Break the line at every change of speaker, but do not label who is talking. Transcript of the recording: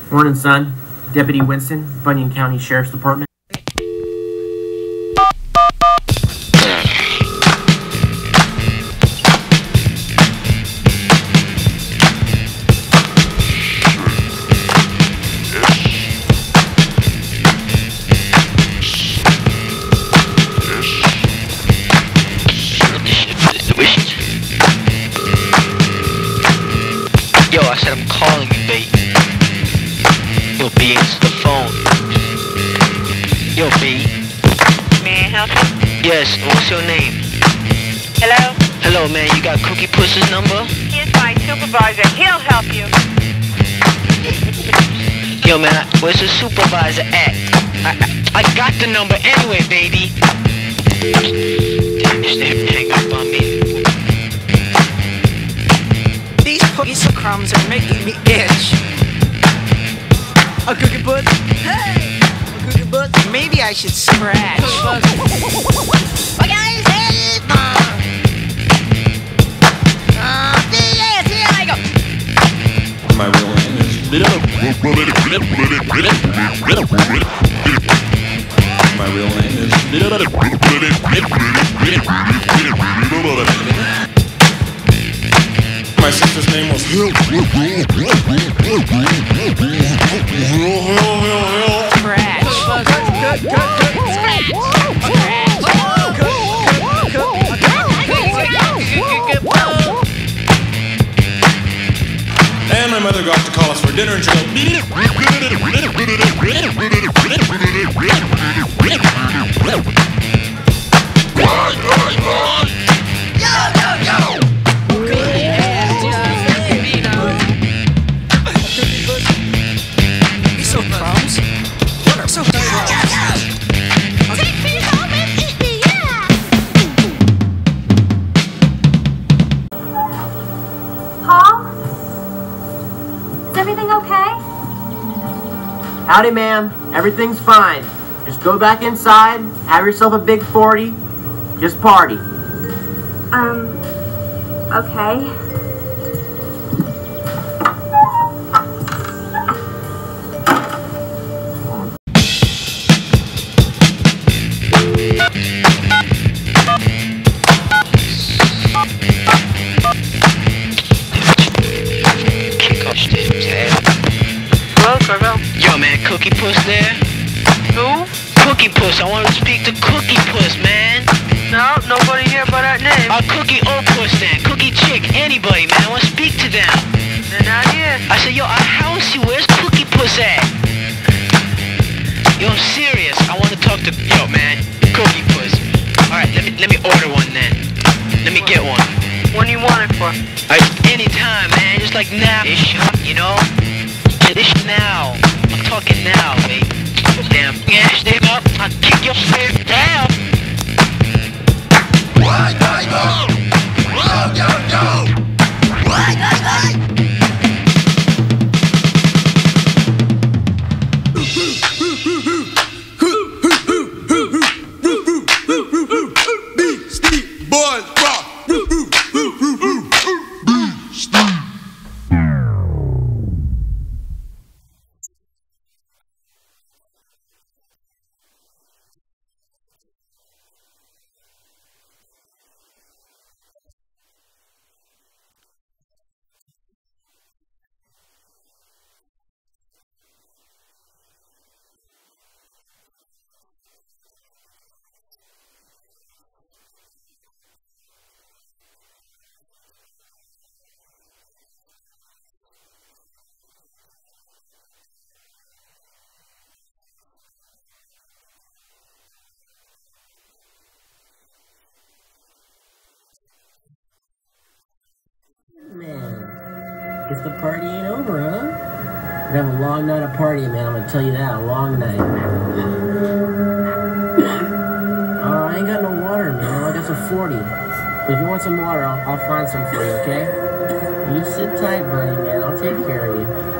Morning, son. Deputy Winston, Bunyan County Sheriff's Department.
Yo, I said I'm calling you, babe. Yo, B, answer the phone. Yo, B.
May I help you?
Yes, what's your name?
Hello?
Hello, man, you got Cookie Puss's number?
He's my supervisor. He'll help you.
Yo, man, where's the supervisor at? I got the number anyway, baby. Damn, they hang up on me.
These piece of crumbs are making me itch. A Cookie Puss? Hey! A Cookie Puss? Maybe I should scratch.
My real name is My real name is My sister's name was And my mother got to call us for dinner and she
Everything okay?
Howdy, ma'am. Everything's fine. Just go back inside, have yourself a big 40, just party.
Okay.
Yo, man, Cookie Puss there?
Who?
Cookie Puss, I want to speak to Cookie Puss, man.
No, nobody here by that name.
Cookie O Puss then, Cookie Chick, anybody, man, I want to speak to them.
They're not here.
I said, yo, I house you, where's Cookie Puss at? Yo, I'm serious, I want to talk to, yo, man, Cookie Puss. Alright, let me order one then. Let me get one.
When do you want it for?
Anytime, man, just like now-ish, you know? This now. I'm talking now, babe. Damn, yeah, stay up. I'll kick your shit down.
Man, guess the party ain't over, huh? We're gonna have a long night of partying, man. I'm gonna tell you that, a long night. I ain't got no water, man. I got some 40. But if you want some water, I'll find some for you, okay? You sit tight, buddy, man. I'll take care of you.